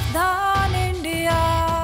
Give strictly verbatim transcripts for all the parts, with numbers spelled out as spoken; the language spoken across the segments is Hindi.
धान इंडिया।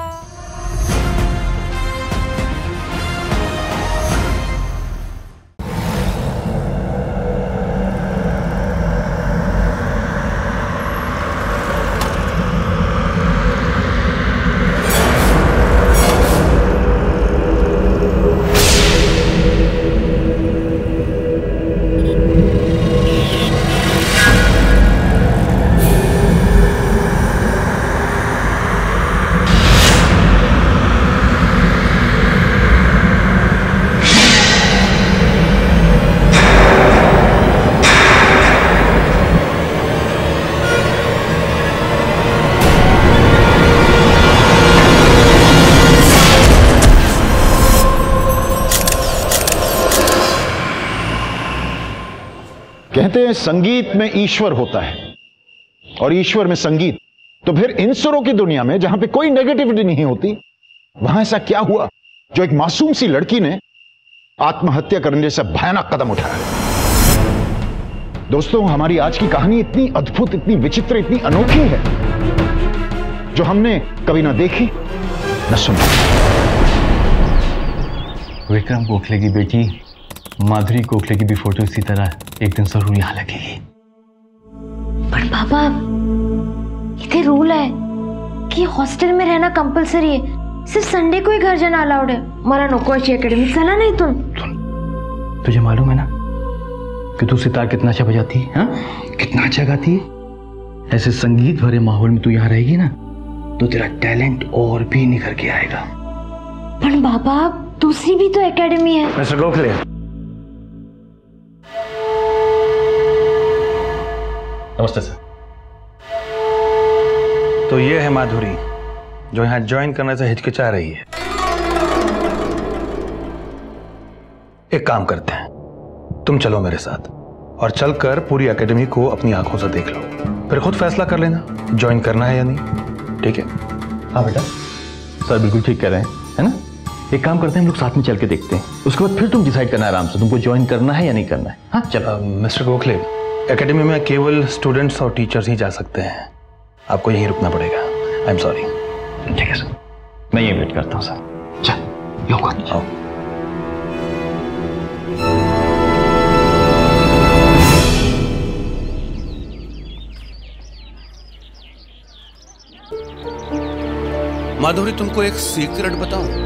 कहते हैं संगीत में ईश्वर होता है और ईश्वर में संगीत। तो फिर इन सुरों की दुनिया में जहां पे कोई नेगेटिविटी नहीं होती, वहां ऐसा क्या हुआ जो एक मासूम सी लड़की ने आत्महत्या करने जैसा भयानक कदम उठाया? दोस्तों, हमारी आज की कहानी इतनी अद्भुत, इतनी विचित्र, इतनी अनोखी है जो हमने कभी ना देखी न सुनी। विक्रम गोखले की बेटी माधुरी गोखले की भी फोटो इसी तरह एक दिन जरूर यहाँ लगेगी। पर पापा, इतने रूल है कि हॉस्टल में रहना कंपलसरी है, सिर्फ संडे को ही घर जाना अलाउड है। मला नको अशी अकेडमी, चला नहीं तुम। तुझे मालूम है ना कि तू सितार कितना अच्छा बजाती है, हाँ? कितना अच्छा गाती है। ऐसे संगीत भरे माहौल में तू यहाँ रहेगी ना तो तेरा टैलेंट और भी निखर के आएगा। पर बाबा, दूसरी भी तो एकेडमी है। मिस्टर गोखले, नमस्ते सर। तो ये है माधुरी जो यहाँ ज्वाइन करने से हिचकिचा रही है। एक काम करते हैं, तुम चलो मेरे साथ और चलकर पूरी एकेडमी को अपनी आंखों से देख लो, फिर खुद फैसला कर लेना ज्वाइन करना है या नहीं। ठीक है? हाँ बेटा, सर बिल्कुल ठीक कह रहे हैं, है ना? एक काम करते हैं, हम लोग साथ में चल के देखते हैं, उसके बाद फिर तुम डिसाइड करना आराम से, तुमको ज्वाइन करना है या नहीं करना है। हाँ चलो। मिस्टर गोखले, एकेडमी में केवल स्टूडेंट्स और टीचर्स ही जा सकते हैं, आपको यहीं रुकना पड़ेगा। I am sorry. ठीक है सर, मैं ये वेट करता हूँ सर। चल लोग आओ। माधुरी, तुमको एक सीक्रेट बताऊं?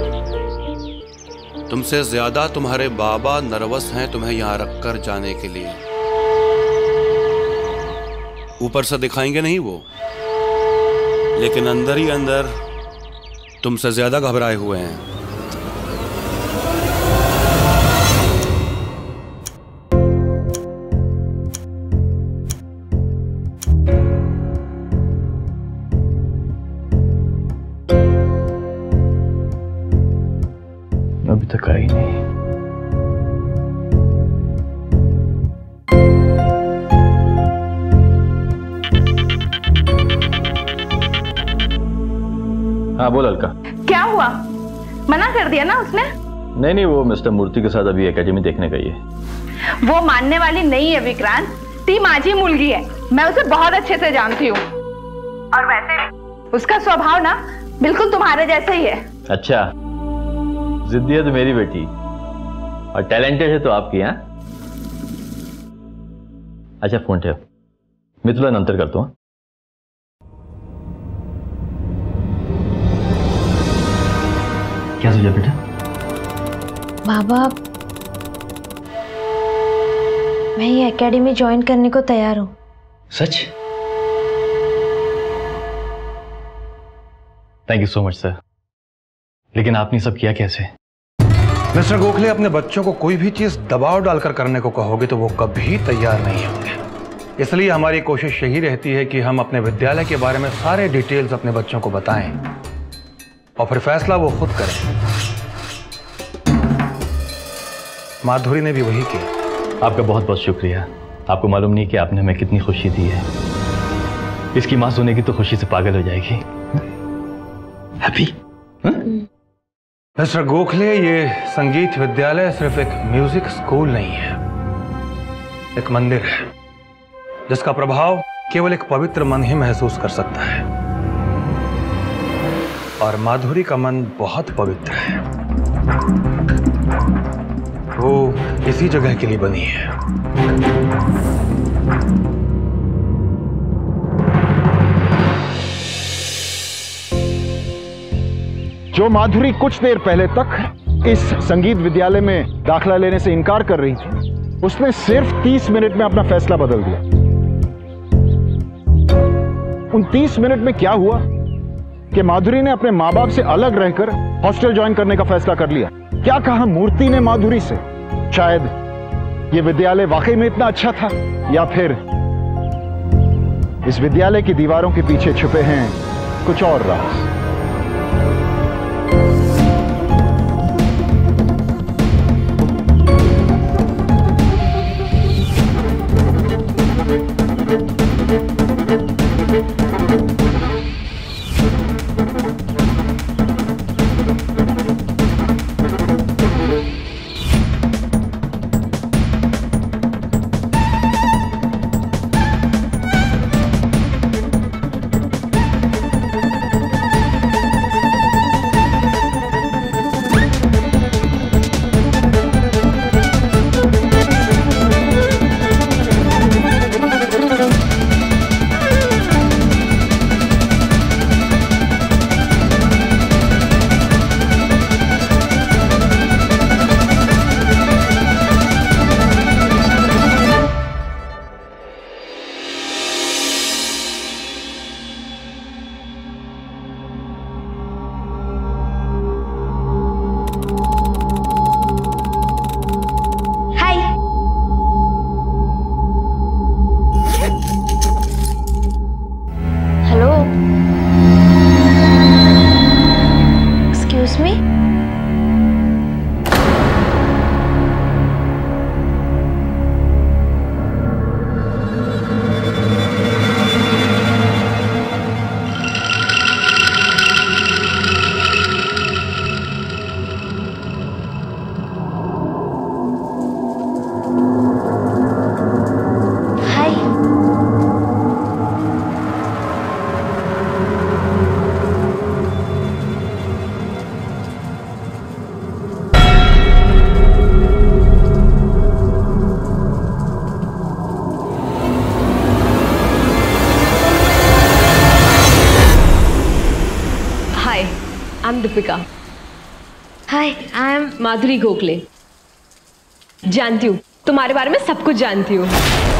तुमसे ज्यादा तुम्हारे बाबा नर्वस हैं तुम्हें यहां रखकर जाने के लिए। ऊपर से दिखाएंगे नहीं वो, लेकिन अंदर ही अंदर तुमसे ज्यादा घबराए हुए हैं। अभी तक आई नहीं। हाँ बोल अलका। क्या हुआ? मना कर दिया ना उसने? नहीं नहीं, वो मिस्टर मूर्ति के साथ अभी एकेडमी देखने गई है। वो मानने वाली नहीं है विक्रांत, ती माझी मुलगी है, मैं उसे बहुत अच्छे से जानती हूँ। और वैसे भी उसका स्वभाव ना बिल्कुल तुम्हारे जैसे ही है। अच्छा, जिद्दी है तो मेरी बेटी और टैलेंटेड है तो आपकी। यहाँ अच्छा फोन ठेव, मैं तुला नंतर करता हूँ। क्या सोचा बेटा? बाबा, मैं ये एकेडमी ज्वाइन करने को तैयार हूँ। सच? Thank you so much sir, लेकिन आपने सब किया कैसे? मिस्टर गोखले, अपने बच्चों को कोई भी चीज दबाव डालकर करने को कहोगे तो वो कभी तैयार नहीं होंगे। इसलिए हमारी कोशिश यही रहती है कि हम अपने विद्यालय के बारे में सारे डिटेल्स अपने बच्चों को बताएं और फिर फैसला वो खुद करें। माधुरी ने भी वही किया। आपका बहुत बहुत शुक्रिया। आपको मालूम नहीं कि आपने हमें कितनी खुशी दी है। इसकी मां सुनेगी तो खुशी से पागल हो जाएगी। हैप्पी? मिस्टर गोखले, ये संगीत विद्यालय सिर्फ एक म्यूजिक स्कूल नहीं है, एक मंदिर है जिसका प्रभाव केवल एक पवित्र मन ही महसूस कर सकता है। और माधुरी का मन बहुत पवित्र है। वो इसी जगह के लिए बनी है। जो माधुरी कुछ देर पहले तक इस संगीत विद्यालय में दाखला लेने से इनकार कर रही थी, उसने सिर्फ तीस मिनट में अपना फैसला बदल दिया। उन तीस मिनट में क्या हुआ कि माधुरी ने अपने माँ बाप से अलग रहकर हॉस्टल ज्वाइन करने का फैसला कर लिया। क्या कहा मूर्ति ने माधुरी से? शायद ये विद्यालय वाकई में इतना अच्छा था, या फिर इस विद्यालय की दीवारों के पीछे छुपे हैं कुछ और राज। I'm Deepika. Hi, I am Madhuri Gokhale. जानती हूँ, तुम्हारे बारे में सब कुछ जानती हूँ।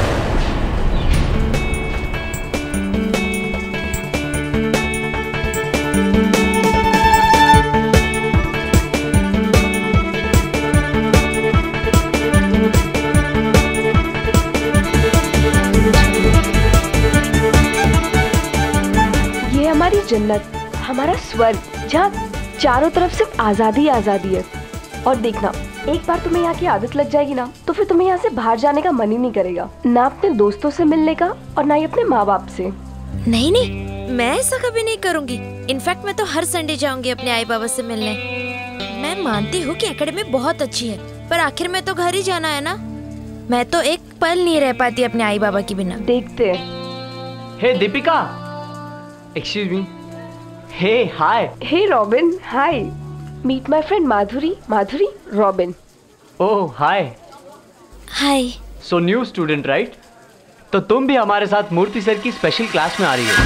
ये हमारी जन्नत, हमारा स्वर्ग, जहाँ चारों तरफ सिर्फ आजादी आजादी है। और देखना, एक बार तुम्हें यहाँ की आदत लग जाएगी ना, तो फिर तुम्हें यहाँ से बाहर जाने का मन ही नहीं करेगा, ना अपने दोस्तों से मिलने का और ना ही अपने माँ बाप से। नहीं नहीं, मैं ऐसा कभी नहीं करूँगी। इनफैक्ट मैं तो हर संडे जाऊंगी अपने आई बाबा से मिलने। मैं मानती हूँ कि एकेडमी बहुत अच्छी है, पर आखिर में तो घर ही जाना है ना। मैं तो एक पल नहीं रह पाती अपने आई बाबा के बिना। देखते हैं। Hey Deepika, excuse me. Hey hi. Hey Robin, hi. Meet my friend Madhuri. Madhuri, Robin. Oh hi. Hi. So new student right? तो तुम भी हमारे साथ मूर्ति सर की स्पेशल क्लास में आ रही हो?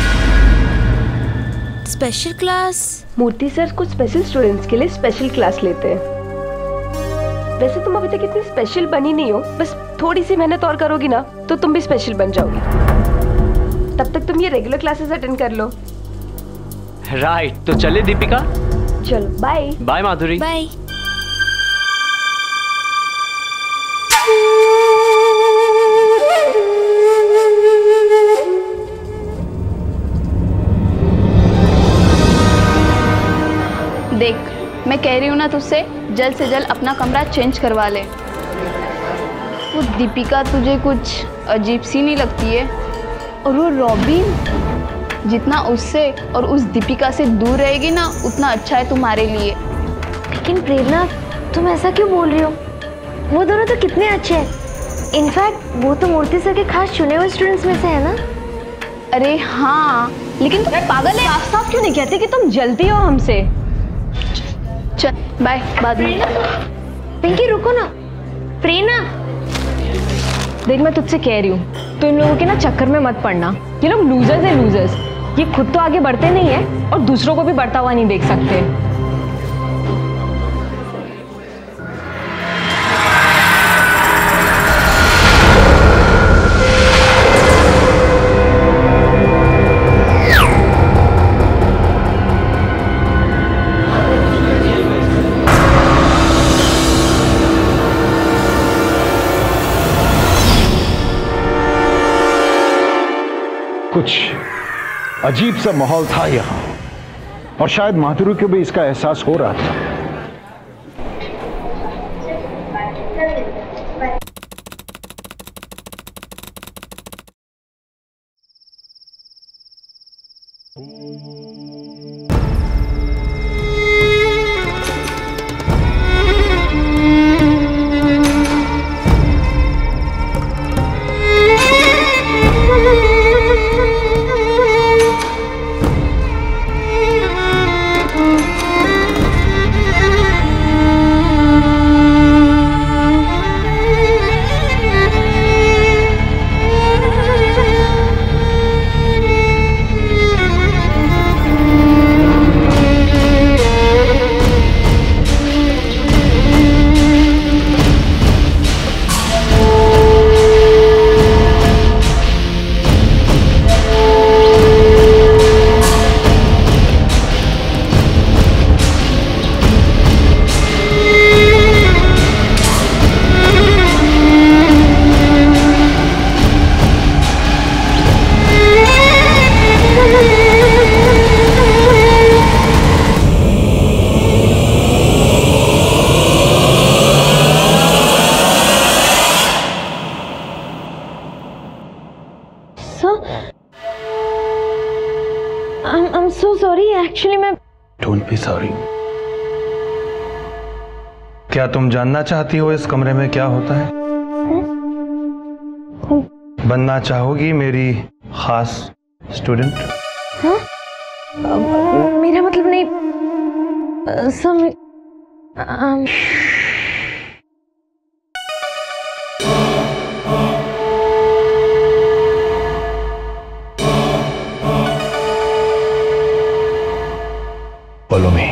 Special class? मूर्ति सर कुछ स्पेशल स्टूडेंट्स के लिए स्पेशल क्लास लेते हैं। वैसे तुम अभी तक इतनी स्पेशल बनी नहीं हो, बस थोड़ी सी मेहनत और करोगी ना तो तुम भी स्पेशल बन जाओगी। तब तक तुम ये रेगुलर क्लासेस अटेंड कर लो। राइट right, तो चले दीपिका। चलो, बाय। बाय माधुरी। बाय। देख, मैं कह रही हूँ ना तुझसे, जल्द से जल्द अपना कमरा चेंज करवा ले। वो दीपिका तुझे कुछ अजीब सी नहीं लगती है? और वो रॉबिन, जितना उससे और उस दीपिका से दूर रहेगी ना, उतना अच्छा है तुम्हारे लिए। लेकिन प्रेरणा, तुम ऐसा क्यों बोल रही हो? वो दोनों तो कितने अच्छे हैं। इनफैक्ट वो तो मूर्ति सर के खास चुने हुए स्टूडेंट्स में से है ना। अरे हाँ, लेकिन तुम पागल है, साफ साफ क्यों नहीं कहते कि तुम जलती हो हमसे? चल बाय, बाद में। पिंकी रुको ना। प्रेरणा देख, मैं तुझसे कह रही हूँ, तो इन लोगों के ना चक्कर में मत पड़ना। ये लोग लूजर्स है, लूजर्स। ये खुद तो आगे बढ़ते नहीं है और दूसरों को भी बढ़ता हुआ नहीं देख सकते। कुछ अजीब सा माहौल था यहां और शायद माधुरी को भी इसका एहसास हो रहा था। Don't be sorry. क्या तुम जानना चाहती हो इस कमरे में क्या होता है? बनना चाहोगी मेरी खास स्टूडेंट? हाँ? मेरा मतलब नहीं सर। Follow me.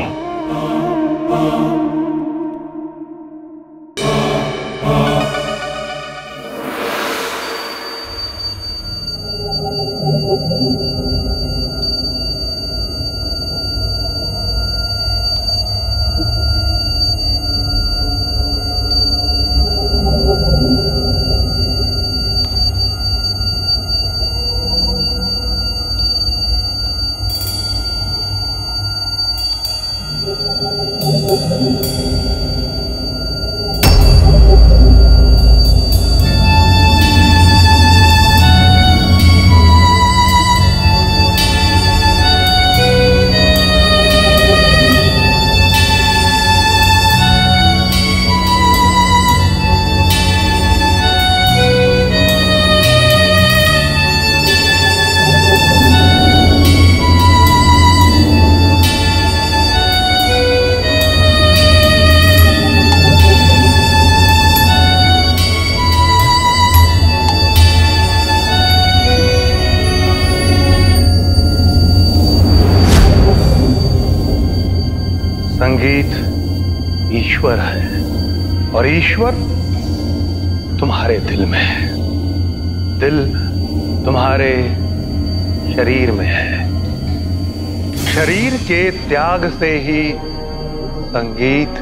संगीत ईश्वर है और ईश्वर तुम्हारे दिल में है, दिल तुम्हारे शरीर में है। शरीर के त्याग से ही संगीत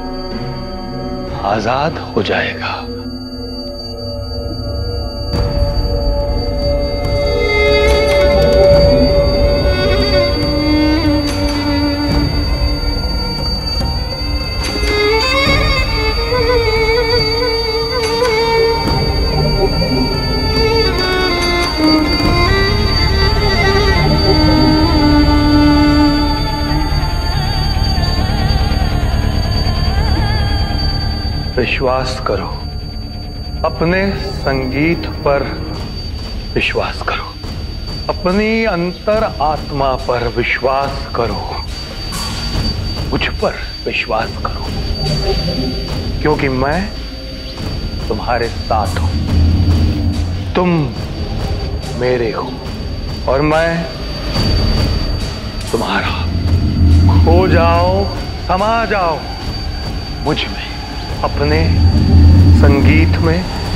आजाद हो जाएगा। विश्वास करो, अपने संगीत पर विश्वास करो, अपनी अंतर आत्मा पर विश्वास करो, मुझ पर विश्वास करो, क्योंकि मैं तुम्हारे साथ हूं, तुम मेरे हो और मैं तुम्हारा। खो जाओ, समा जाओ मुझ में, अपने संगीत में।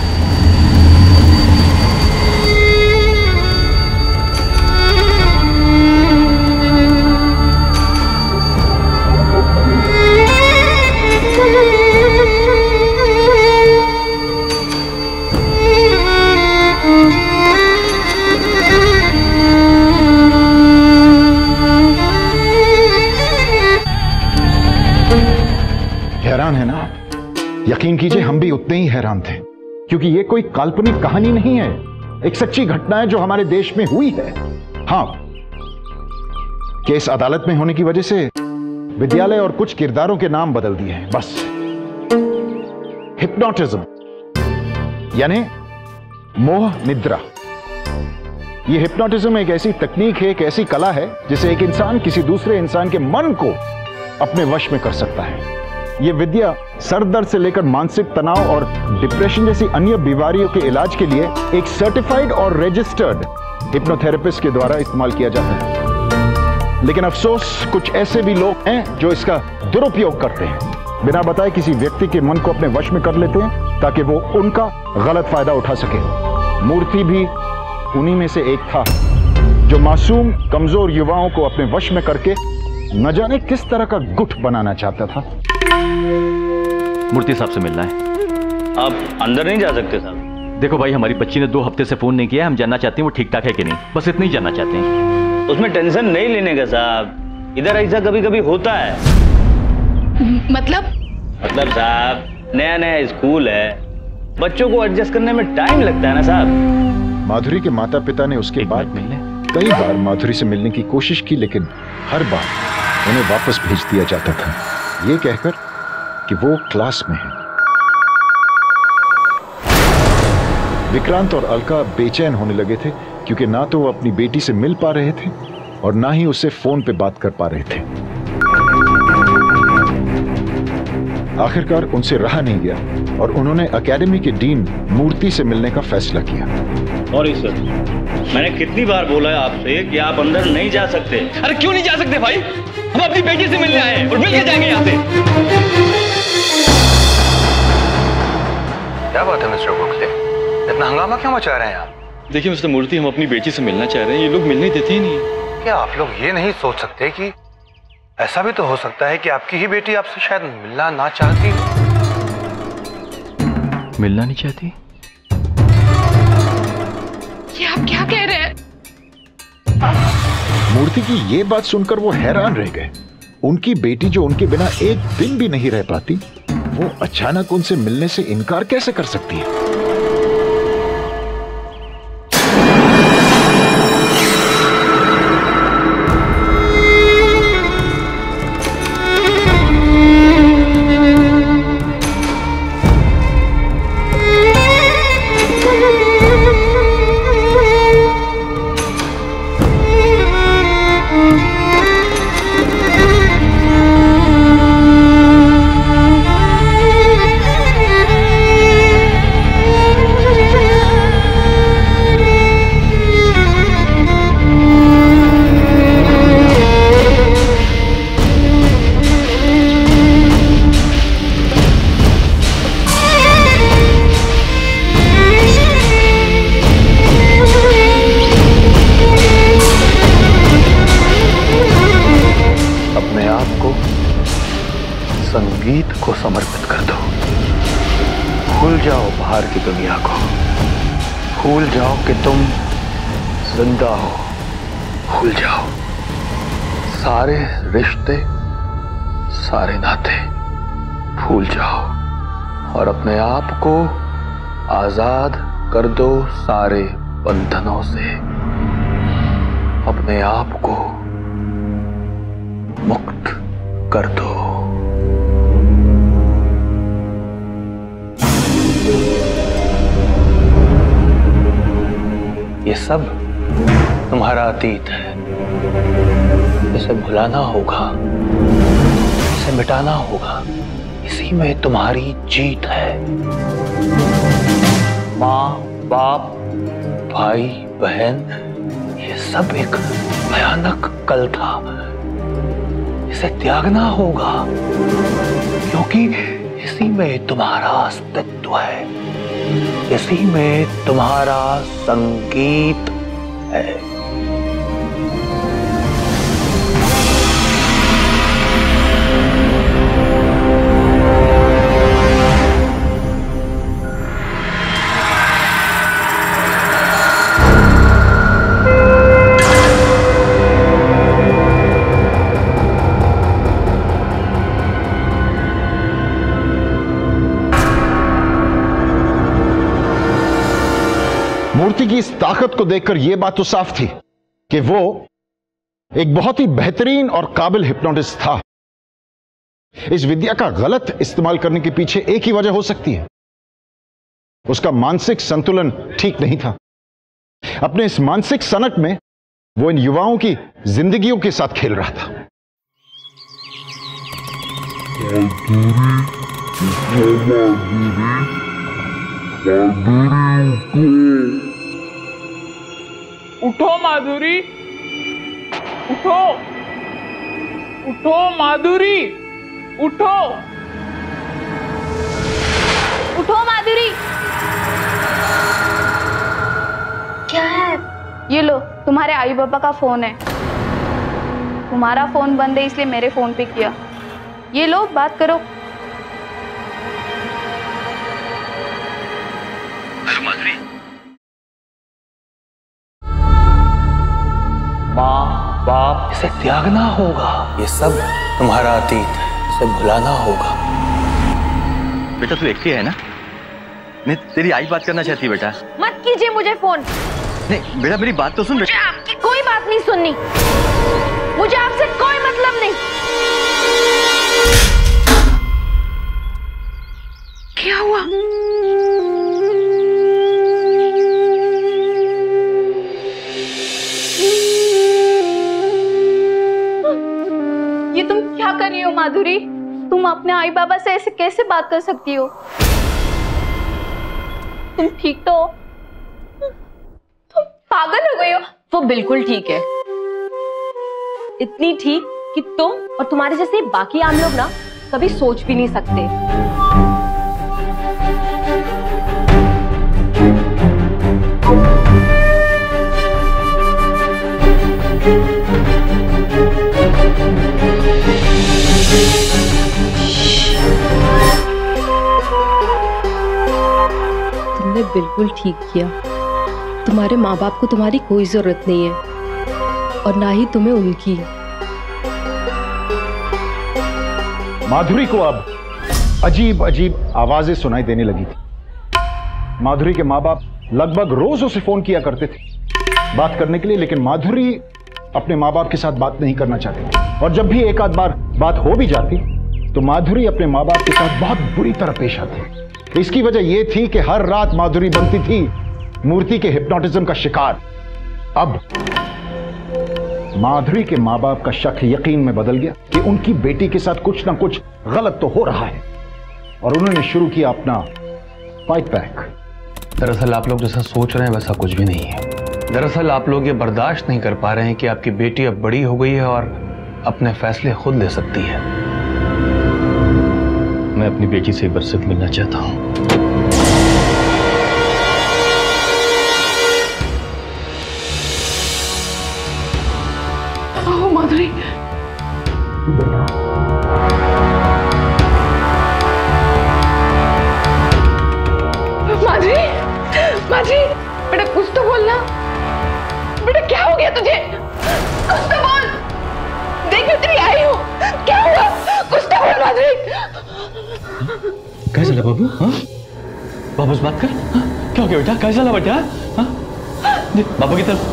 हैरान है ना आप? यकीन कीजिए हम भी उतने ही हैरान थे, क्योंकि ये कोई काल्पनिक कहानी नहीं है, एक सच्ची घटना है जो हमारे देश में हुई है। हाँ, केस अदालत में होने की वजह से विद्यालय और कुछ किरदारों के नाम बदल दिए हैं, बस। हिप्नोटिज्म यानी मोह निद्रा। यह हिप्नोटिज्म एक ऐसी तकनीक है, एक ऐसी कला है जिसे एक इंसान किसी दूसरे इंसान के मन को अपने वश में कर सकता है। यह विद्या सर दर्द से लेकर मानसिक तनाव और डिप्रेशन जैसी अन्य बीमारियों के इलाज के लिए एक सर्टिफाइड और रजिस्टर्ड हिप्नोथेरेपिस्ट के द्वारा इस्तेमाल किया जाता है। लेकिन अफसोस, कुछ ऐसे भी लोग हैं जो इसका दुरुपयोग करते हैं, बिना बताए किसी व्यक्ति के मन को अपने वश में कर लेते हैं ताकि वो उनका गलत फायदा उठा सके। मूर्ति भी उन्हीं में से एक था, जो मासूम कमजोर युवाओं को अपने वश में करके न जाने किस तरह का गुट बनाना चाहता था। मूर्ति साहब से मिलना है। आप अंदर नहीं जा सकते साहब। देखो भाई, हमारी बच्ची ने दो हफ्ते से फोन नहीं किया, हम जानना चाहते हैं वो ठीक ठाक है कि नहीं, बस इतना ही जानना चाहते हैं। उसमें टेंशन नहीं लेने का साहब, इधर ऐसा कभी कभी होता है। मतलब मतलब साहब, नया नया स्कूल है, बच्चों को एडजस्ट करने में टाइम लगता है ना साहब। माधुरी के माता पिता ने उसके बाद मिलने कई बार माधुरी से मिलने की कोशिश की, लेकिन हर बार उन्हें वापस भेज दिया जाता था, ये कहकर कि वो क्लास में है। विक्रांत और अलका बेचैन होने लगे थे, क्योंकि ना तो वो अपनी बेटी से मिल पा रहे थे और ना ही उससे फोन पे बात कर पा रहे थे। आखिरकार उनसे रहा नहीं गया और उन्होंने एकेडमी के डीन मूर्ति से मिलने का फैसला किया। सॉरी सर, मैंने कितनी बार बोला है आपसे कि आप अंदर नहीं जा सकते। अरे क्यों नहीं जा सकते भाई? हम अपनी बेटी से मिलने आए हैं और मिल के जाएंगे यहाँ से। क्या बात है मिस्टर गोखले, इतना हंगामा क्यों मचा रहे हैं आप? देखिए मिस्टर मूर्ति, हम अपनी बेटी से मिलना चाह रहे हैं, ये लोग मिलने देते ही नहीं। क्या आप लोग ये नहीं सोच सकते कि ऐसा भी तो हो सकता है कि आपकी ही बेटी आपसे शायद मिलना ना चाहती हो? मिलना नहीं चाहती? ये आप क्या कह रहे हैं? मूर्ति की ये बात सुनकर वो हैरान रह गए। उनकी बेटी जो उनके बिना एक दिन भी नहीं रह पाती, वो अचानक उनसे मिलने से इनकार कैसे कर सकती है? संगीत को समर्पित कर दो। भूल जाओ बाहर की दुनिया को, भूल जाओ कि तुम जिंदा हो, भूल जाओ सारे रिश्ते, सारे नाते, भूल जाओ और अपने आप को आजाद कर दो सारे बंधनों से। अपने आप को मुक्त कर दो। ये सब तुम्हारा अतीत है, इसे भुलाना होगा, इसे मिटाना होगा। इसी में तुम्हारी जीत है। माँ बाप भाई बहन ये सब एक भयानक कल था, इसे त्यागना होगा, क्योंकि इसी में तुम्हारा अस्तित्व है, इसी में तुम्हारा संगीत है। मूर्ति की इस ताकत को देखकर यह बात तो साफ थी कि वो एक बहुत ही बेहतरीन और काबिल हिप्नोटिस्ट था। इस विद्या का गलत इस्तेमाल करने के पीछे एक ही वजह हो सकती है, उसका मानसिक संतुलन ठीक नहीं था। अपने इस मानसिक सनक में वो इन युवाओं की जिंदगियों के साथ खेल रहा था। उठो माधुरी, उठो, उठो माधुरी, उठो, उठो माधुरी। क्या है? ये लो, तुम्हारे आई पापा का फोन है। तुम्हारा फोन बंद है इसलिए मेरे फोन पे किया। ये लो, बात करो। माँ बाप इसे त्यागना होगा, ये सब तुम्हारा अतीत है, इसे भुलाना होगा। बेटा तू देखती है ना, मैं तेरी आई बात करना चाहती बेटा। मत कीजिए मुझे फोन। नहीं बेटा मेरी बात तो सुन। मुझे आपकी कोई बात नहीं सुननी, मुझे आपसे कोई मतलब नहीं। क्या हुआ? ये तुम क्या कर रही हो माधुरी? तुम अपने आई बाबा से ऐसे कैसे बात कर सकती हो? तुम ठीक तो हो? तुम पागल हो गई हो? वो बिल्कुल ठीक है, इतनी ठीक कि तुम और तुम्हारे जैसे बाकी आम लोग ना कभी सोच भी नहीं सकते। तुमने बिल्कुल ठीक किया। तुम्हारे माँ बाप को तुम्हारी कोई जरूरत नहीं है और ना ही तुम्हें उनकी। माधुरी को अब अजीब अजीब आवाजें सुनाई देने लगी थी। माधुरी के माँ बाप लगभग रोज उसे फोन किया करते थे बात करने के लिए, लेकिन माधुरी अपने माँ बाप के साथ बात नहीं करना चाहती। और जब भी एक आध बार बात हो भी जाती तो माधुरी अपने माँ बाप के साथ बहुत बुरी तरह पेश आती। इसकी वजह यह थी कि हर रात माधुरी बनती थी मूर्ति के हिप्नोटिज्म का शिकार। अब माधुरी के माँ बाप का शक यकीन में बदल गया कि उनकी बेटी के साथ कुछ ना कुछ गलत तो हो रहा है, और उन्होंने शुरू किया अपना फाइट बैक। दरअसल आप लोग जैसा सोच रहे हैं वैसा कुछ भी नहीं है। दरअसल आप लोग ये बर्दाश्त नहीं कर पा रहे हैं कि आपकी बेटी अब बड़ी हो गई है और अपने फैसले खुद ले सकती है। मैं अपनी बेटी से एक बार सिर्फ मिलना चाहता हूं। आओ माधुरी। माधुरी, माधुरी, बेटा कुछ तो बोलना। बेटा क्या हो गया तुझे? कुछ तो बोल। देख मैं तेरी आई हूँ, क्या हुआ? कुछ तो बोल माधुरी। क्या चला बाबू? हाँ वापस बात कर। हाँ? क्या हो गया बेटा? क्या चला बेटा? हाँ बाबू की तरफ।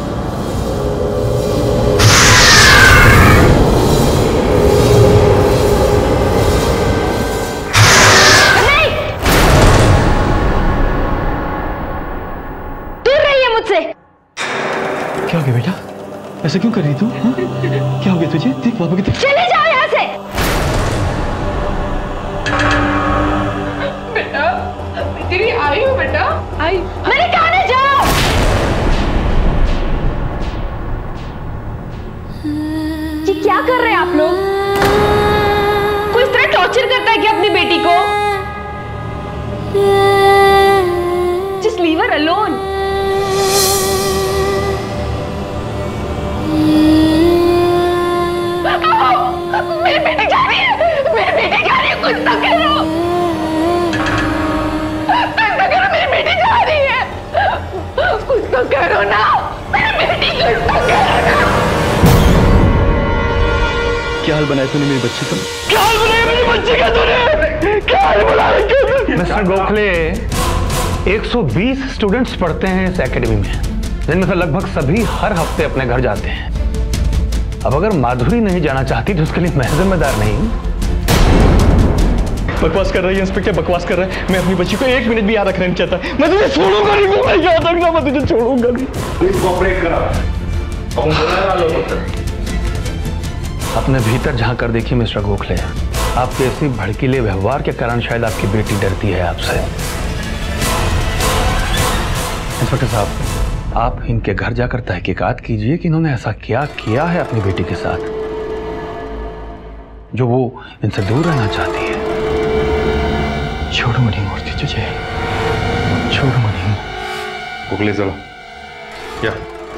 दूर रहिए मुझसे। क्या हो गया बेटा? कर रही तू? क्या हो गया तुझे? देख पापा की। चले जाओ यहाँ से। बेटा, तेरी आई हो बेटा, आई। मैंने कहा ना जाओ। ये क्या कर रहे हैं आप लोग? कोई इस तरह टॉर्चर करता है क्या अपनी बेटी को? Just leave her alone. मेरी बेटी जा रही है, मेरी बेटी जा रही है, कुछ तो करो, कुछ तो करो, मेरी बेटी जा रही है, कुछ तो करो ना, मेरी बेटी कुछ तो करो ना। क्या हाल बनाया तूने मेरी बच्ची का? क्या हाल बनाया मेरी बच्ची का तूने? क्या हाल बनाया? मिस्टर गोखले, एक सौ बीस स्टूडेंट्स पढ़ते हैं इस एकेडमी में, जिनमें से लगभग सभी हर हफ्ते अपने घर जाते हैं। अब अगर माधुरी नहीं जाना चाहती तो उसके लिए मैं जिम्मेदार नहीं। बकवास कर रही है इंस्पेक्टर, बकवास कर रहा है। मैं अपनी बच्ची को एक मिनट भी याद रखना नहीं चाहता। मैं तुझे छोड़ूंगा नहीं, मैं याद रखना, मैं तुझे छोड़ूंगा नहीं। प्लीज कोऑपरेट करा। अपने भीतर झांक कर देखिए मिस्टर गोखले, आपके इसी भड़कीले व्यवहार के कारण शायद आपकी बेटी डरती है आपसे। इंस्पेक्टर साहब, आप इनके घर जाकर तहकीकात कीजिए कि इन्होंने ऐसा क्या किया है अपनी बेटी के साथ जो वो इनसे दूर रहना चाहती है। छोड़ूंगा नहीं मूर्ति तुझे, छोड़ूंगा नहीं। गोखले चलो। क्या?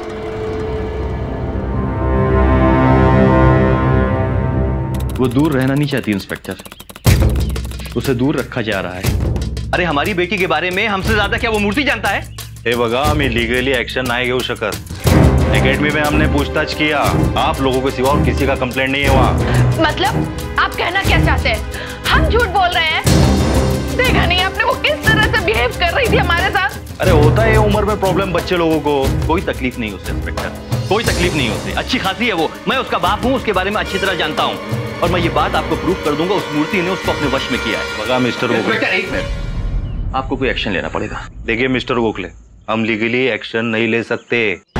वो दूर रहना नहीं चाहती इंस्पेक्टर, उसे दूर रखा जा रहा है। अरे हमारी बेटी के बारे में हमसे ज्यादा क्या वो मूर्ति जानता है? हे बघा, आम्ही लीगली ऍक्शन नाही घेऊ शकत। एकेडमी में हमने पूछताछ किया, आप लोगों के सिवा और किसी का कंप्लेंट नहीं है वहाँ। मतलब आप कहना क्या चाहते हैं? हम झूठ बोल रहे हैं? देखा नहीं आपने वो किस तरह से बिहेव कर रही थी हमारे साथ? अरे होता है उम्र में प्रॉब्लम बच्चे लोगों को। कोई तकलीफ नहीं उसे इंस्पेक्टर, कोई तकलीफ नहीं उसे। अच्छी खासी है वो, मैं उसका बाप हूँ, उसके बारे में अच्छी तरह जानता हूँ और मैं ये बात आपको प्रूफ कर दूंगा। उस मूर्ति ने उसको अपने वश में किया है। बघा मिस्टर गोखले, एक मिनट, आपको कोई एक्शन लेना पड़ेगा। देखिए मिस्टर गोखले, हम लीगली एक्शन नहीं ले सकते।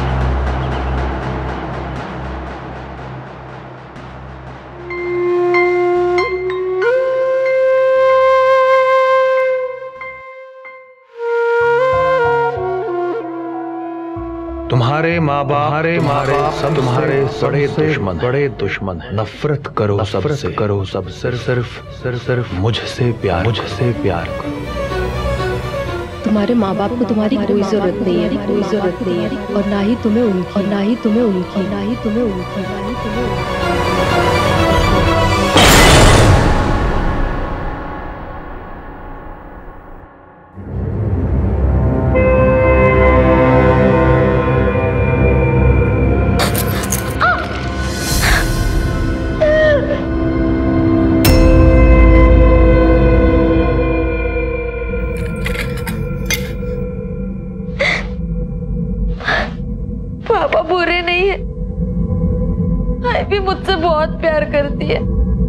तुम्हारे माँ बाप, हमारे मारे सब तुम्हारे बड़े दुश्मन, बड़े दुश्मन है। नफरत करो, सबसे करो, सब सिर्फ सिर्फ सिर्फ सिर्फ मुझसे प्यार, मुझसे प्यार करो। तुम्हारे माँ बाप को तुम्हारी कोई जरूरत नहीं है, कोई जरूरत नहीं है, और ना ही तुम्हें उनकी, और ना ही तुम्हें उनकी, ना ही तुम्हें उनकी, ना ही तुम्हें उनकी। पापा बुरे नहीं है, आई भी मुझसे बहुत प्यार करती है।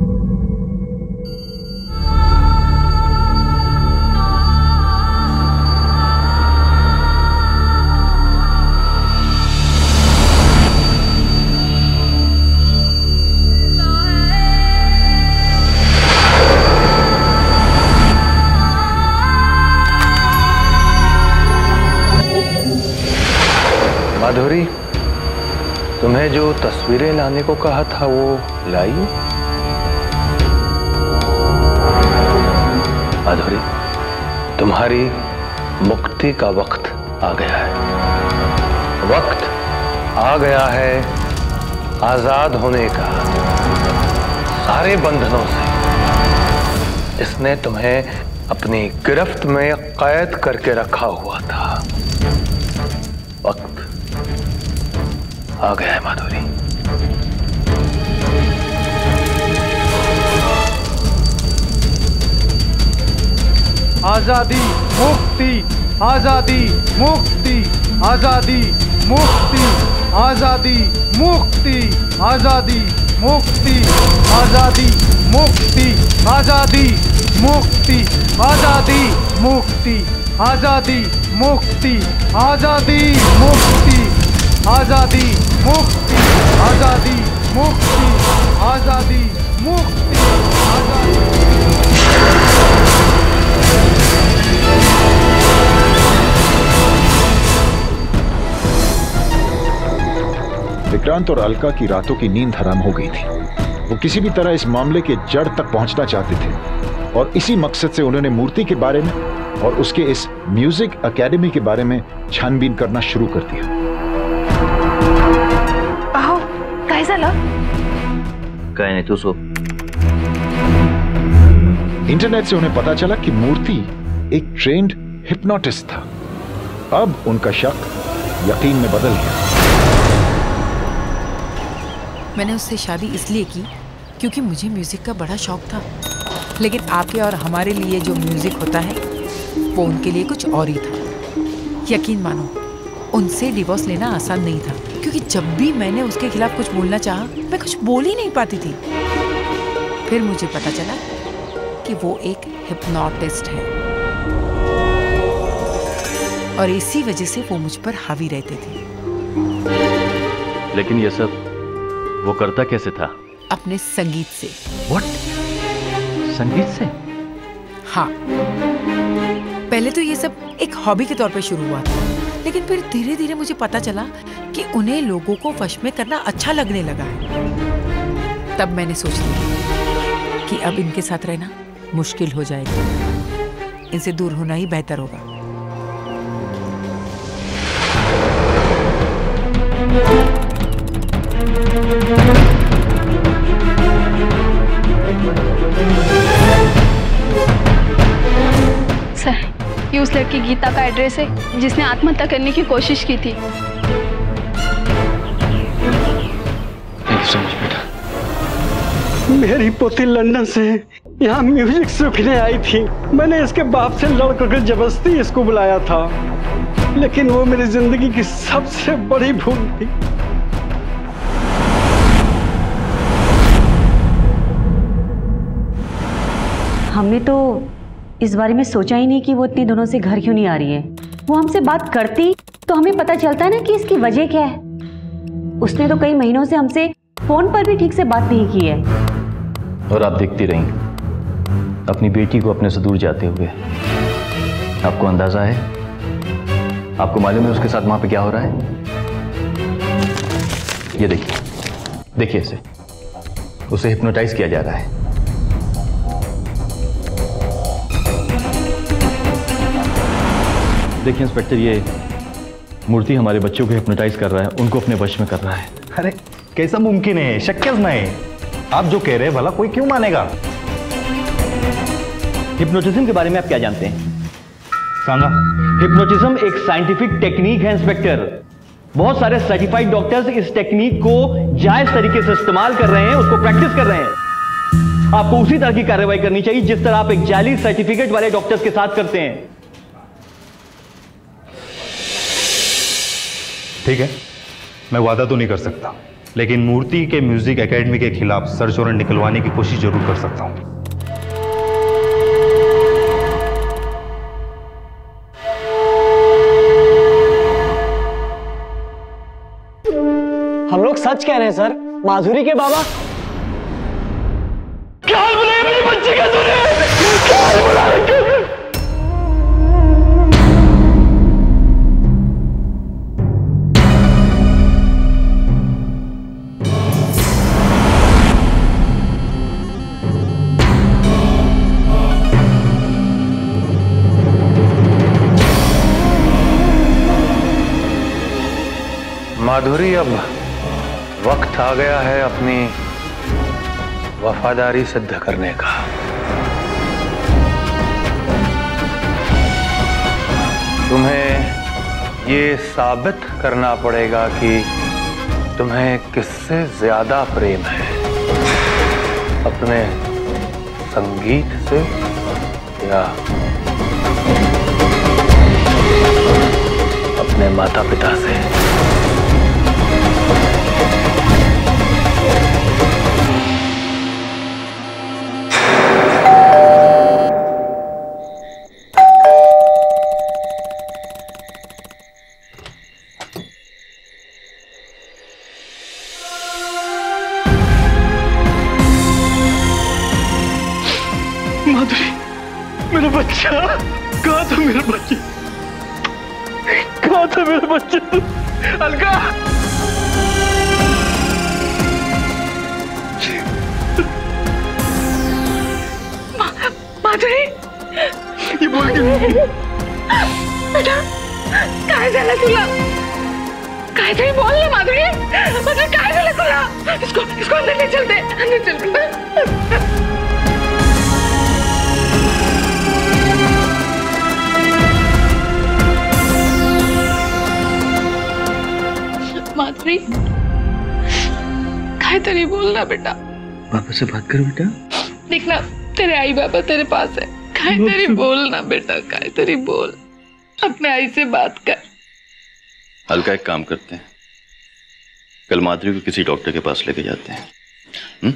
माधुरी, तुम्हें जो तस्वीरें लाने को कहा था वो लाई? माधुरी, तुम्हारी मुक्ति का वक्त आ गया है। वक्त आ गया है आजाद होने का सारे बंधनों से। इसने तुम्हें अपनी गिरफ्त में कैद करके रखा हुआ था। वक्त आ गया है माधुरी। आजादी मुक्ति, आजादी मुक्ति, आजादी मुक्ति, आजादी मुक्ति, आजादी मुक्ति, आजादी मुक्ति, आजादी मुक्ति, आजादी मुक्ति, आजादी मुक्ति, आजादी मुक्ति, आजादी मुक्ति आजादी मुक्ति आजादी मुक्ति आजादी। विक्रांत और अलका की रातों की नींद हराम हो गई थी। वो किसी भी तरह इस मामले के जड़ तक पहुंचना चाहते थे और इसी मकसद से उन्होंने मूर्ति के बारे में और उसके इस म्यूजिक एकेडमी के बारे में छानबीन करना शुरू कर दिया। अहो, काय झालं? काय नहीं तू सो। इंटरनेट से उन्हें पता चला कि मूर्ति एक ट्रेंड हिप्नोटिस्ट था। अब उनका शक यकीन में बदल गया। मैंने उससे शादी इसलिए की क्योंकि मुझे म्यूजिक का बड़ा शौक था, लेकिन आपके और हमारे लिए जो म्यूजिक होता है वो उनके लिए कुछ और ही था। यकीन मानो, उनसे डिवोर्स लेना आसान नहीं था, क्योंकि जब भी मैंने उसके खिलाफ कुछ बोलना चाहा मैं कुछ बोल ही नहीं पाती थी। फिर मुझे पता चला कि वो एक हिप्नोटिस्ट है और इसी वजह से वो मुझ पर हावी रहते थे। लेकिन ये सब वो करता कैसे था? अपने संगीत से। What? संगीत से? हाँ, पहले तो ये सब एक हॉबी के तौर पे शुरू हुआ था, लेकिन फिर धीरे धीरे मुझे पता चला कि उन्हें लोगों को वश में करना अच्छा लगने लगा है। तब मैंने सोच लिया कि अब इनके साथ रहना मुश्किल हो जाएगा, इनसे दूर होना ही बेहतर होगा। सर, ये उस लड़की गीता का एड्रेस है जिसने आत्महत्या करने की कोशिश की थी। मेरी पोती लंदन से यहाँ म्यूजिक सीखने आई थी। मैंने इसके बाप से लड़ कर जबरदस्ती इसको बुलाया था, लेकिन वो मेरी जिंदगी की सबसे बड़ी भूल थी। हमने तो इस बारे में सोचा ही नहीं कि वो इतनी दिनों से घर क्यों नहीं आ रही है। वो हमसे बात करती तो हमें पता चलता है ना कि इसकी वजह क्या है। उसने तो कई महीनों से हमसे फोन पर भी ठीक से बात नहीं की है। और आप देखती रहीं अपनी बेटी को अपने से दूर जाते हुए। आपको अंदाजा है, आपको मालूम है उसके साथ वहां पे क्या हो रहा है? ये देखिए, देखिए इसे, उसे हिप्नोटाइज किया जा रहा है। देखिए इंस्पेक्टर, ये मूर्ति हमारे बच्चों को हिप्नोटाइज कर रहा है, उनको अपने वश में कर रहा है। अरे कैसा मुमकिन है? शक्य नहीं। आप जो कह रहे हैं भला कोई क्यों मानेगा? हिप्नोटिज्म के बारे में आप क्या जानते हैं? सांगा। हिप्नोटिज्म एक साइंटिफिक टेक्निक है इंस्पेक्टर। बहुत सारे सर्टिफाइड डॉक्टर्स इस टेक्निक को जायज तरीके से इस्तेमाल कर रहे हैं, उसको प्रैक्टिस कर रहे हैं। आपको उसी तरह की कार्रवाई करनी चाहिए जिस तरह आप एक जाली सर्टिफिकेट वाले डॉक्टर्स के साथ करते हैं। ठीक है, मैं वादा तो नहीं कर सकता, लेकिन मूर्ति के म्यूजिक एकेडमी के खिलाफ सर्च वारंट निकलवाने की कोशिश जरूर कर सकता हूं। हम लोग सच कह रहे हैं सर। माधुरी के बाबा क्या बुलाए मेरे बच्चे का तूने? क्या बुलाए? माधुरी, अब वक्त आ गया है अपनी वफादारी सिद्ध करने का। तुम्हें ये साबित करना पड़ेगा कि तुम्हें किससे ज्यादा प्रेम है, अपने संगीत से या अपने माता पिता से। माधुरी, मेरा बच्चा कहाँ था? मेरा बच्चा कहाँ था? मेरा बच्चा तू अलका। मा, माधुरी ये बोल के बेटा काय झालं तुला? काहीतरी बोल ना माधुरी, माधुरी काय झालं तुला? इसको इसको अंदर ले चलते, अंदर चल। माधुरी काहीतरी बोल ना बेटा। पापा से बात करो बेटा। देख ना तेरे आई बाबा तेरे पास है, काहीतरी बोल ना बेटा, काहीतरी बोल, अपने आई से बात कर। हल्का एक काम करते हैं, कल माधुरी को किसी डॉक्टर के पास लेके जाते हैं। हुँ?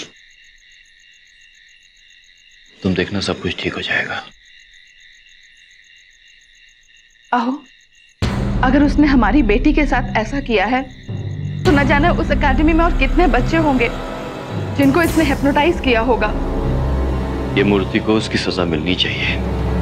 तुम देखना सब कुछ ठीक हो जाएगा। आहो, अगर उसने हमारी बेटी के साथ ऐसा किया है तो न जाने उस एकेडमी में और कितने बच्चे होंगे जिनको इसने हिप्नोटाइज किया होगा। ये मूर्ति को उसकी सजा मिलनी चाहिए।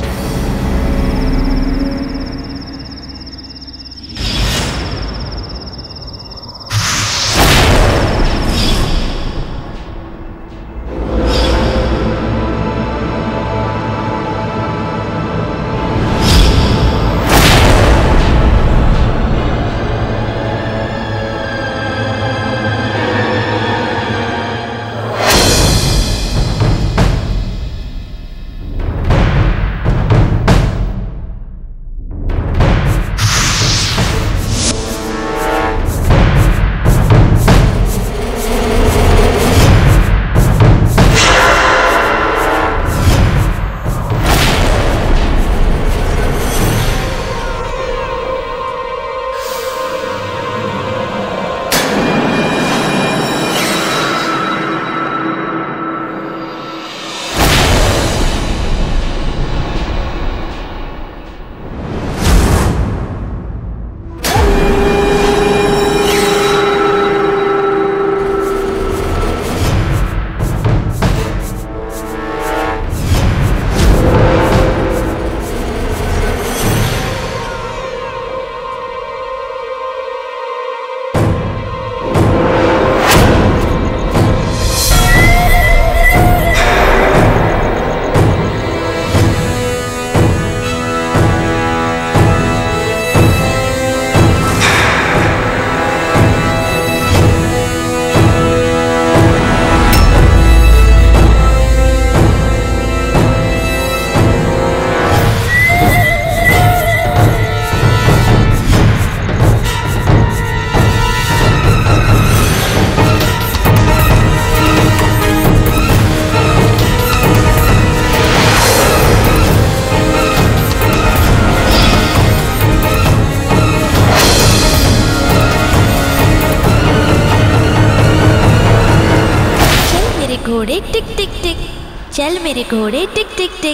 घोड़े टिक टिक टिक, चल मेरे घोड़े टिक टिक टिक।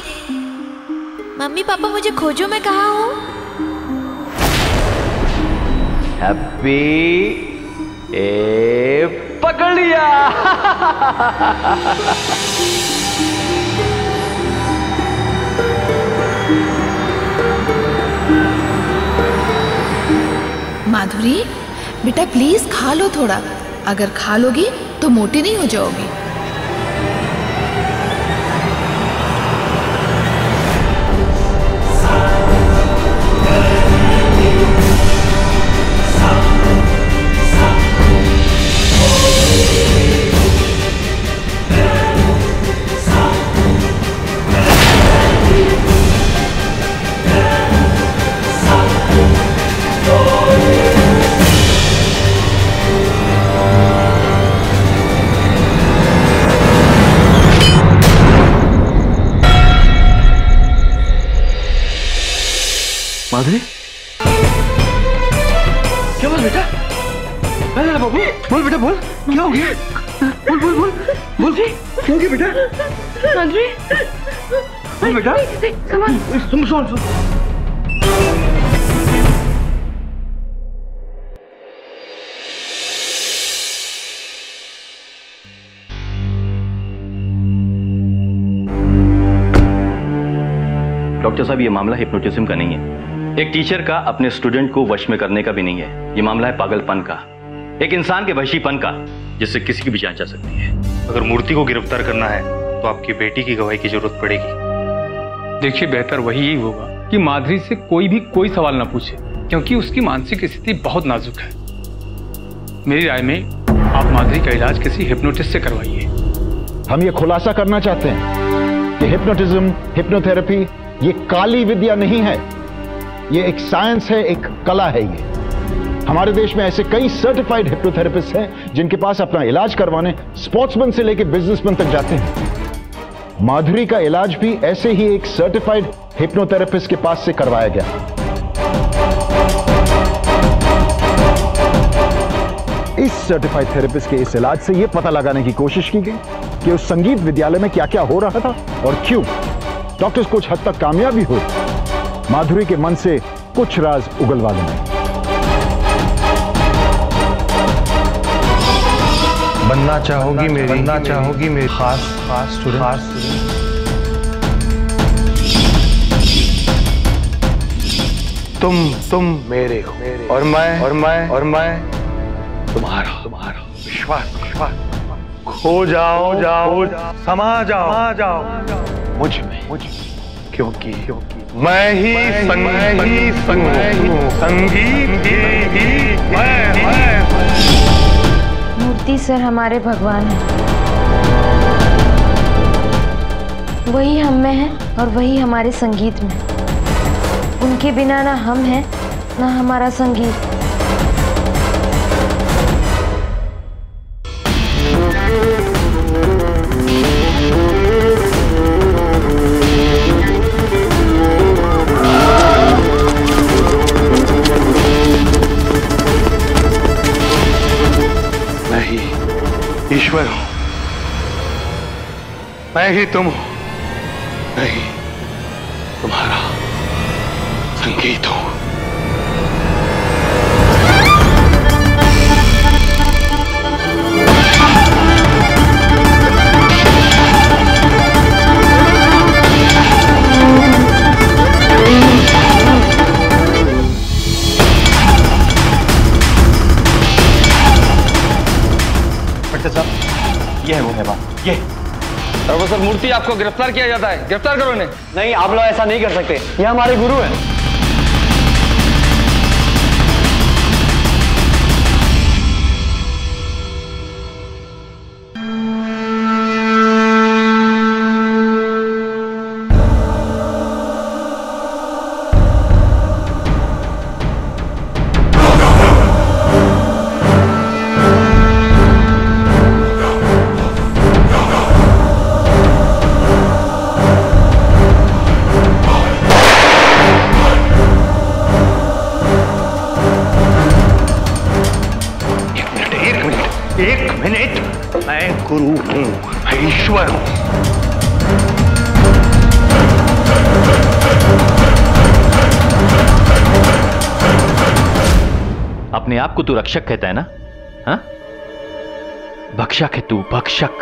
मम्मी पापा मुझे खोजो, मैं कहाँ हूँ? हैप्पी ए पकड़ लिया। माधुरी बेटा प्लीज खा लो थोड़ा, अगर खा लोगी तो मोटी नहीं हो जाओगी। माधुरी क्या बोल बेटा? अरे बाबू बोल बेटा, बोल क्या हो गया? बोल बोल बोल बोल क्या हो गया बेटा? माधुरी बोल बेटा, सुन सुन सुन। डॉक्टर साहब, ये मामला हिप्नोटिज्म का नहीं है, एक टीचर का अपने स्टूडेंट को वश में करने का भी नहीं है। ये मामला है पागलपन का, एक इंसान के वशीपन का, जिससे किसी की भी जान जा सकती है। अगर मूर्ति को गिरफ्तार करना है तो आपकी बेटी की गवाही की जरूरत पड़ेगी। देखिए, बेहतर वही होगा कि माधुरी से कोई भी कोई सवाल ना पूछे, क्योंकि उसकी मानसिक स्थिति बहुत नाजुक है। मेरी राय में आप माधुरी का इलाज किसी हिप्नोटिस्ट से करवाइए। हम ये खुलासा करना चाहते हैं कि हिप्नोटिज्म, हिप्नोथेरेपी ये काली विद्या नहीं है, ये एक साइंस है, एक कला है। ये हमारे देश में ऐसे कई सर्टिफाइड हिप्नोथेरेपिस्ट हैं जिनके पास अपना इलाज करवाने स्पोर्ट्समैन से लेकर बिजनेसमैन तक जाते हैं। माधुरी का इलाज भी ऐसे ही एक सर्टिफाइड हिप्नोथेरेपिस्ट के पास से करवाया गया। इस सर्टिफाइड थेरेपिस्ट के इस इलाज से यह पता लगाने की कोशिश की गई कि उस संगीत विद्यालय में क्या क्या हो रहा था और क्यों। डॉक्टर्स कुछ हद तक कामयाबी हुई माधुरी के मन से कुछ राज उगलवाने में। बनना चाहोगी मेरी बनना चाहोगी मेरी खास खास स्टूडेंट खास तुम तुम मेरे हो और मैं और मैं और मैं तुम्हारा तुम्हारा विश्वास विश्वास खो जाओ जाओ समा जाओ समा जाओ मुझ में मुझ में क्योंकि क्योंकि मैं ही संग मैं ही संग हूँ संगीत ही ही मैं मैं मूर्ति सर हमारे भगवान हैं, वही हम में है और वही हमारे संगीत में। उनके बिना ना हम हैं ना हमारा संगीत। ईश्वर हूं, मैं ही तुम हूं, मैं ही तुम्हारा संगीत हूं। ये है वो है बात, ये प्रोफेसर मूर्ति आपको गिरफ्तार किया जाता है, गिरफ्तार करो इन्हें। नहीं, आप लोग ऐसा नहीं कर सकते, ये हमारे गुरु हैं। गुरु हूं, मैं ईश्वर हूं। अपने आप को तू रक्षक कहता है ना? हाँ? भक्षक है तू, भक्षक।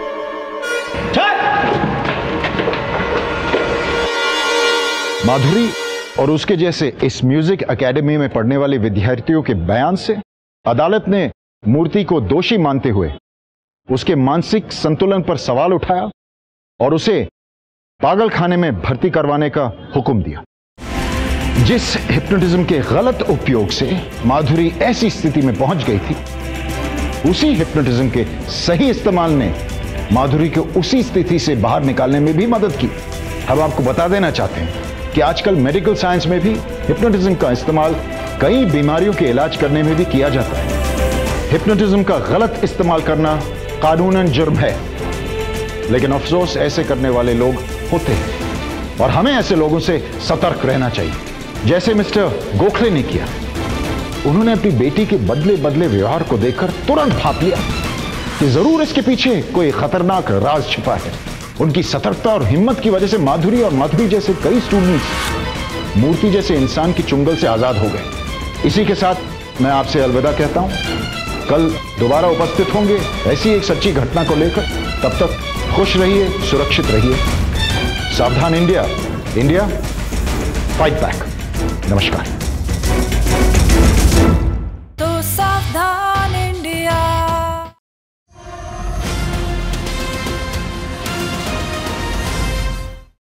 माधुरी और उसके जैसे इस म्यूजिक एकेडमी में पढ़ने वाले विद्यार्थियों के बयान से अदालत ने मूर्ति को दोषी मानते हुए उसके मानसिक संतुलन पर सवाल उठाया और उसे पागल खाने में भर्ती करवाने का हुक्म दिया। जिस हिप्नोटिज्म के गलत उपयोग से माधुरी ऐसी स्थिति में पहुंच गई थी, उसी हिप्नोटिज्म के सही इस्तेमाल ने माधुरी को उसी स्थिति से बाहर निकालने में भी मदद की। हम आपको बता देना चाहते हैं कि आजकल मेडिकल साइंस में भी हिप्नोटिज्म का इस्तेमाल कई बीमारियों के इलाज करने में भी किया जाता है। हिप्नोटिज्म का गलत इस्तेमाल करना कानूनन जुर्म है, लेकिन अफसोस ऐसे करने वाले लोग होते हैं और हमें ऐसे लोगों से सतर्क रहना चाहिए, जैसे मिस्टर गोखले ने किया। उन्होंने अपनी बेटी के बदले बदले व्यवहार को देखकर तुरंत भाप लिया कि जरूर इसके पीछे कोई खतरनाक राज छिपा है। उनकी सतर्कता और हिम्मत की वजह से माधुरी और माधुरी जैसे कई स्टूडेंट्स मूर्ति जैसे इंसान की चुंगल से आजाद हो गए। इसी के साथ मैं आपसे अलविदा कहता हूं। कल दोबारा उपस्थित होंगे ऐसी एक सच्ची घटना को लेकर। तब तक खुश रहिए, सुरक्षित रहिए। सावधान इंडिया, इंडिया फाइट बैक। नमस्कार।